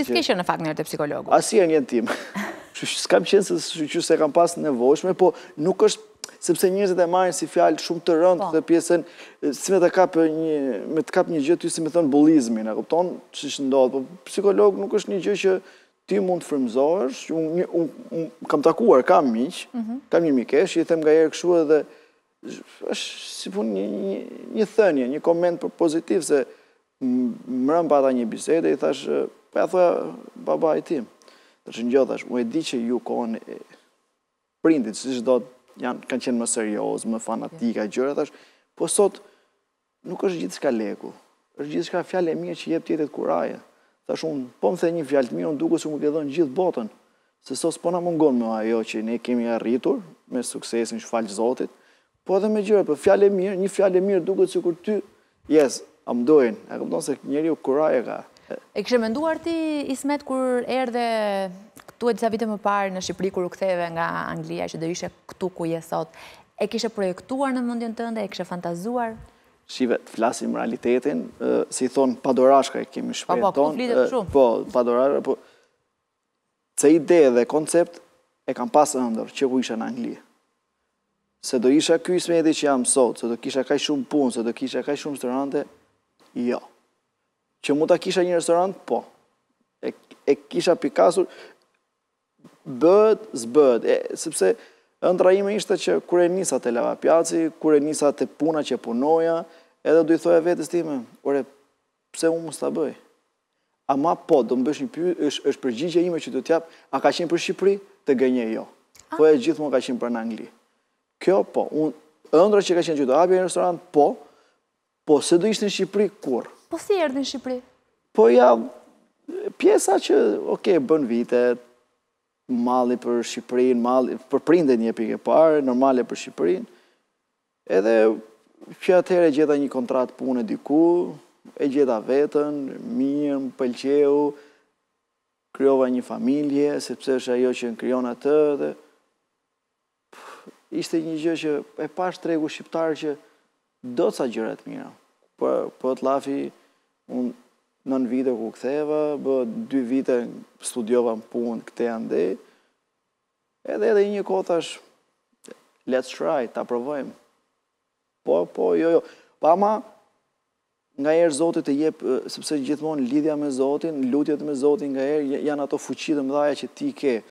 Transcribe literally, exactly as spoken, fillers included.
Ti s'ke në fakt njerë të psikologu? Asnjëherë në jetë time. S'kam qenë se shqyqyr se kam pas nevojshme, po nuk është, sepse njerëzit e marrin si fjalë shumë të rëndë dhe pjesën, si me të kap një, me të kap një gjë ty si me thënë bullizmin, e kupton, ç'ish ndodh, po psikolog nuk është një gjë që ti mund të frymëzohesh. Unë kam takuar, kam miq, kam një mikesh, i them ngaherë kështu edhe është si pun një thënie, një koment pozitiv se më rëm pata një bisede, i thash, pa ja thoja babait tim. Të që një thash, u e di që ju kohën e prindit, si shdo janë, kanë qenë më serios, më fanatika, gjëra, thash, po sot nuk është gjithë shka leku, është gjithë shka fjallë e mirë që jep tjetet kuraje. Thash unë, po më the një fjallë të mirë, unë duke se më ke dhënë gjithë botën, se sos po na mungon me ajo që ne kemi arritur, me suksesin shfalë Zotit, po edhe me gjëra, po fjallë e mirë, një fjallë e mirë duke se kur ty, yes, am dojnë, e këpëton se njeri u kuraje ka. E kështë menduar ti, Ismet, kur erdhe këtu e disa vite më parë në Shqipëri, kur u ktheve nga Anglia, që do ishe këtu ku je sot, e kishe projektuar në mendjen tënde, e kishe fantazuar? Shive, të flasim realitetin, si thonë, padorashka e kemi shpejton. Po, po, këtu flitet shumë. Po, padorashka, po, ce ide dhe koncept e kam pas ëndër që ku isha në Angli. Se do isha ky Ismeti që jam sot, se do kisha kaj shumë punë, se do kisha kaj shumë restorante, jo. Që mu ta kisha një restorant, po. E kisha pikasur, bëhet, zbëhet, sepse ëndra ime ishte që kur e nisa të Lava Pjaci, kur e nisa të puna që punoja, edhe du i thoja vetës time, ore, pse unë mos ta bëj? Ama po, do më bësh një pyetje, është përgjigje ime që do t'jap, a ka qenë për Shqipëri? Të gënje jo. Po e gjithmonë ka qenë për në Angli. Kjo, po, ëndra që ka qenë që do hapja një restorant, po, po, se do ishte në Shqipëri, kur? Po si erdhi në Shqipëri? Po ja, pjesa që, oke, bën vite, malli për Shqipërinë, malli për prindet një pikë e parë, normale për Shqipërinë, edhe që atëherë e gjeta një kontratë punë diku, e gjeta vetën, mirë, më pëlqeu, krijova një familje, sepse është ajo që në krijon atë, dhe ishte një gjë që e pash tregu shqiptar që do ca gjëra të mira. Po të lafi, unë nën vite ku ktheva, bë dy vite studiova në punë këte ande, edhe edhe një kohë thash, let's try, ta provojmë. Po, po, jo, jo. Pa ma, nga erë Zotit e jep, sepse gjithmonë lidhja me Zotin, lutjet me Zotin nga erë, janë ato fuqi të mëdhaja që ti ke.